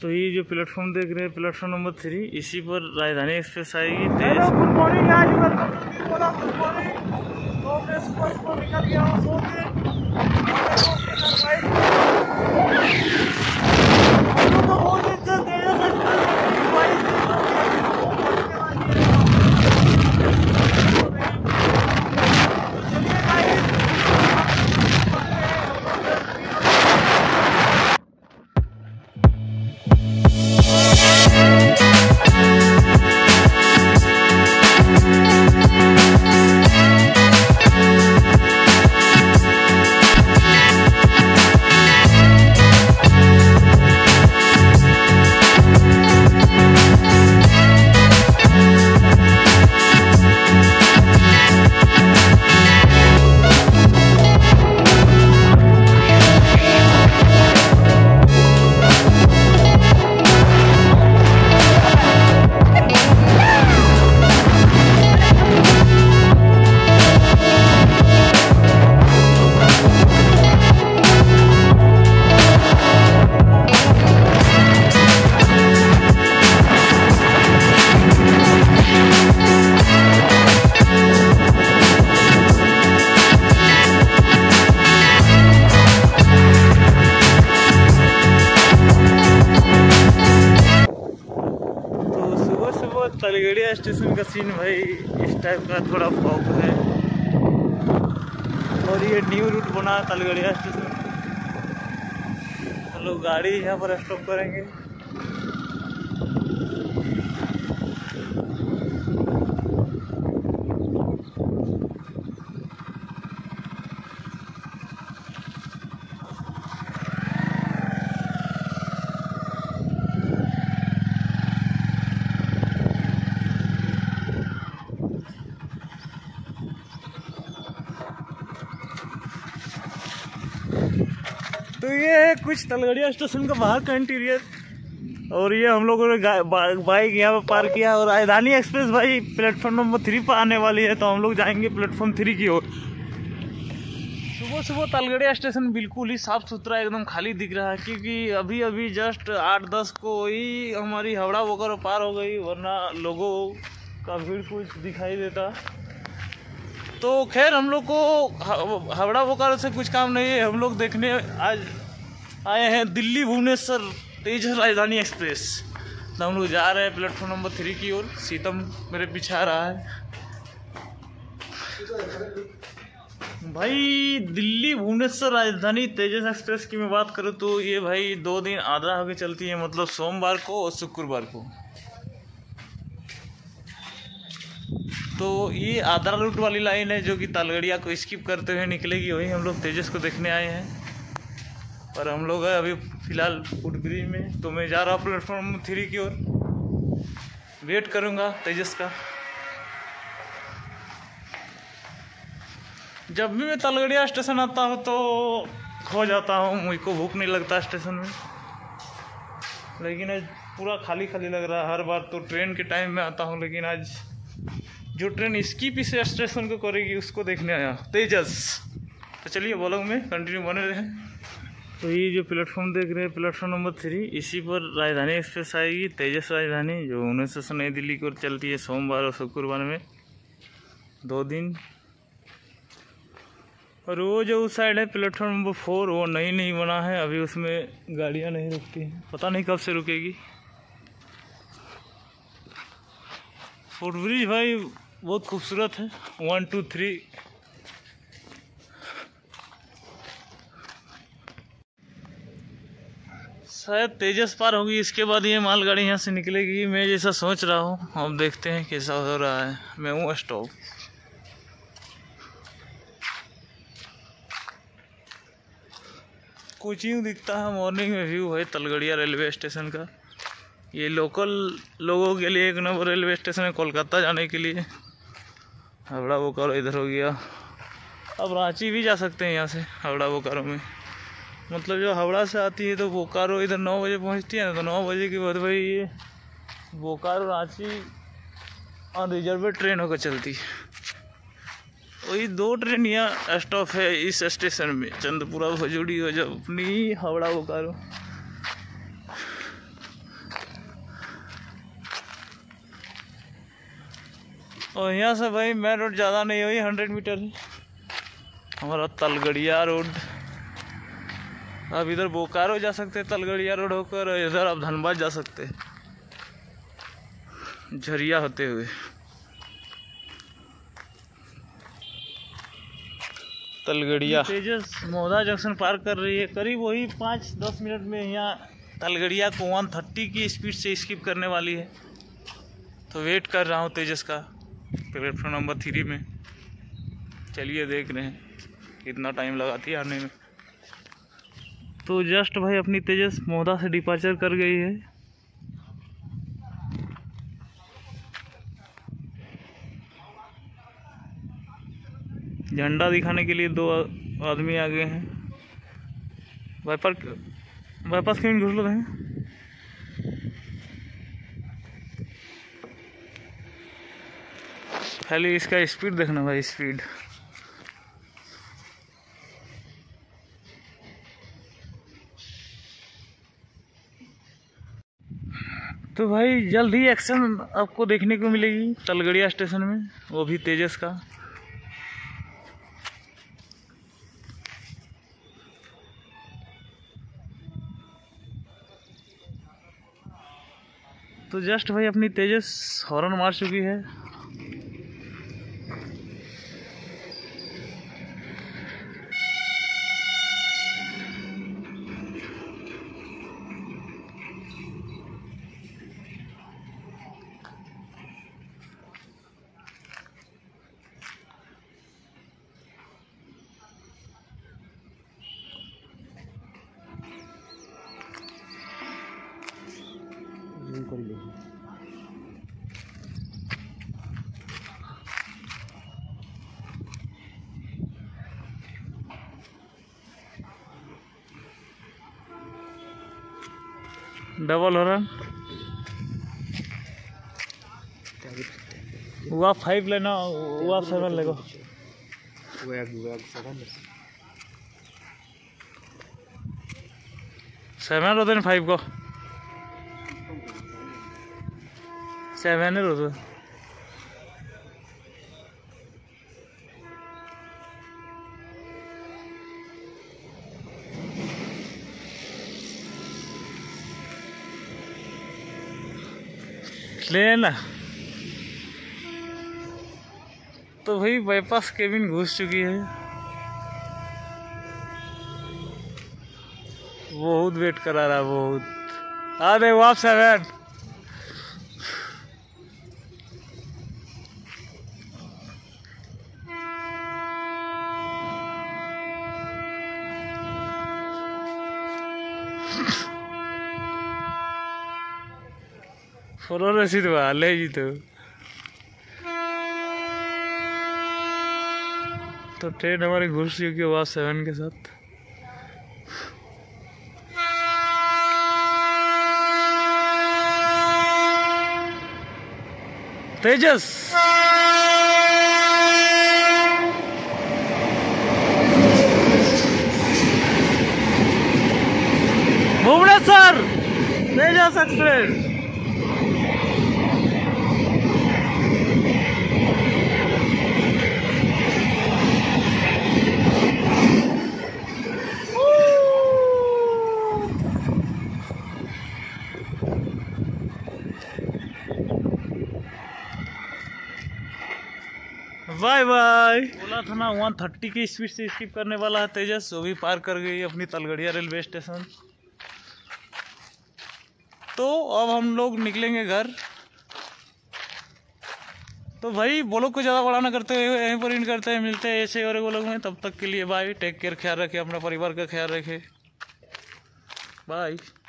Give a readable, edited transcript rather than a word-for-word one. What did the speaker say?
तो ये जो प्लेटफॉर्म देख रहे हैं प्लेटफॉर्म नंबर 3, इसी पर राजधानी एक्सप्रेस आएगी। हेलो गुड मॉर्निंग, आज बोला गुड मॉर्निंग। तो मैं सुबह निकल गया हूँ सो के। तो बहुत इज्जत दे रहा तलगड़िया स्टेशन का सीन भाई इस टाइप का, थोड़ा फॉग है। और ये न्यू रूट बना है तलगड़िया स्टेशन। हम लोग गाड़ी यहाँ पर स्टॉप करेंगे। तो ये है कुछ तलगड़िया स्टेशन का बाहर का इंटीरियर। और ये हम लोगों ने बाइक यहाँ पर पार्क किया। और राजधानी एक्सप्रेस भाई प्लेटफॉर्म नंबर 3 पर आने वाली है, तो हम लोग जाएंगे प्लेटफॉर्म 3 की ओर। सुबह सुबह तलगड़िया स्टेशन बिल्कुल ही साफ सुथरा एकदम खाली दिख रहा है, क्योंकि अभी अभी जस्ट 8-10 को ही हमारी हावड़ा बोकारो पार हो गई, वरना लोगों का भीड़ कुछ दिखाई देता। तो खैर हम लोग को हावड़ा बोकारो से कुछ काम नहीं है। हम लोग देखने आज आए हैं दिल्ली भुवनेश्वर तेजस राजधानी एक्सप्रेस। तो हम लोग जा रहे हैं प्लेटफॉर्म नंबर 3 की ओर। सीतम मेरे पीछे आ रहा है भाई। दिल्ली भुवनेश्वर राजधानी तेजस एक्सप्रेस की मैं बात करूँ तो ये भाई 2 दिन आधा होकर चलती है, मतलब सोमवार को और शुक्रवार को। तो ये आधा रूट वाली लाइन है जो कि तलगड़िया को स्किप करते हुए निकलेगी, वही हम लोग तेजस को देखने आए हैं। पर हम लोग है अभी फिलहाल फुटब्रिज में। तो मैं जा रहा हूँ प्लेटफॉर्म 3 की ओर, वेट करूँगा तेजस का। जब भी मैं तलगड़िया स्टेशन आता हूँ तो खो जाता हूँ, मुझको भूख नहीं लगता स्टेशन में। लेकिन आज पूरा खाली खाली लग रहा है। हर बार तो ट्रेन के टाइम में आता हूँ, लेकिन आज जो ट्रेन स्किप इस स्टेशन को करेगी उसको देखने आया तेजस। तो चलिए ब्लॉग में कंटिन्यू बने रहे। तो ये जो प्लेटफॉर्म देख रहे हैं प्लेटफॉर्म नंबर 3, इसी पर राजधानी एक्सप्रेस आएगी तेजस राजधानी, जो भुवनेश्वर से नई दिल्ली की ओर चलती है सोमवार और शुक्रवार में 2 दिन। और वो जो उस साइड है प्लेटफॉर्म नंबर 4, वो नहीं बना है अभी, उसमें गाड़ियाँ नहीं रुकती हैं, पता नहीं कब से रुकेगी। फुटब्रिज भाई बहुत खूबसूरत है। 1 2 3 शायद तेजस पार होगी, इसके बाद ये मालगाड़ी यहाँ से निकलेगी, मैं जैसा सोच रहा हूँ। अब देखते हैं कैसा हो रहा है। मैं हूँ स्टॉप। कुछ यूँ दिखता है मॉर्निंग में व्यू है तलगड़िया रेलवे स्टेशन का। ये लोकल लोगों के लिए एक नंबर रेलवे स्टेशन है कोलकाता जाने के लिए। हावड़ा बोकारो इधर हो गया। अब रांची भी जा सकते हैं यहाँ से हावड़ा बोकारो में। मतलब जो हावड़ा से आती है तो बोकारो इधर 9 बजे पहुँचती है ना, तो 9 बजे के बाद भाई ये बोकारो रांची अनरिजर्वेड ट्रेन होकर चलती है। वही 2 ट्रेन यहाँ स्टॉप है इस स्टेशन में, चंदपुरा भजोड़ी हो जो अपनी हावड़ा बोकारो। और यहाँ से भाई मेन रोड ज़्यादा नहीं हुई, 100 मीटर है हमारा तलगड़िया रोड। आप इधर बोकारो जा सकते हैं तलगड़िया रोड होकर, और इधर आप धनबाद जा सकते हैं झरिया होते हुए। तलगड़िया तेजस मोहदा जंक्शन पार कर रही है, करीब वही 5-10 मिनट में यहाँ तलगड़िया को 130 की स्पीड से स्किप करने वाली है। तो वेट कर रहा हूँ तेजस का प्लेटफॉर्म नंबर 3 में। चलिए देख रहे हैं कितना टाइम लगाती है आने में। तो जस्ट भाई अपनी तेजस मोहदा से डिपार्चर कर गई है। झंडा दिखाने के लिए 2 आदमी आ गए हैं। बाईपास क्यों घुस लो हैं। खाली इसका स्पीड देखना भाई, स्पीड। तो भाई जल्द ही एक्शन आपको देखने को मिलेगी तलगड़िया स्टेशन में, वो भी तेजस का। तो जस्ट भाई अपनी तेजस हॉर्न मार चुकी है। डबल हॉर्न वो आप 5 लेना, वो आप 7 लेगो। 7 होते 5 को 7 होते। लेना तो भाई बाईपास केबिन घुस चुकी है। बहुत वेट करा रहा, बहुत। आ दे वाप 7 फॉलो रसीद ले जी। तो ट्रेन हमारी घुस चुकी है वाप 7 के साथ। Tejas Bhubaneswar Tejas express. Bye bye. बोला था ना 130 की स्पीड से स्किप करने वाला है तेजस, वो भी पार कर गई अपनी तलगड़िया रेलवे स्टेशन। तो अब हम लोग निकलेंगे घर। तो भाई ब्लॉग को ज़्यादा बड़ा ना करते हुए यहीं पर इन करते हैं, मिलते हैं ऐसे और ब्लॉग में। तब तक के लिए बाय, टेक केयर, ख्याल रखें अपना परिवार का ख्याल रखें, बाय।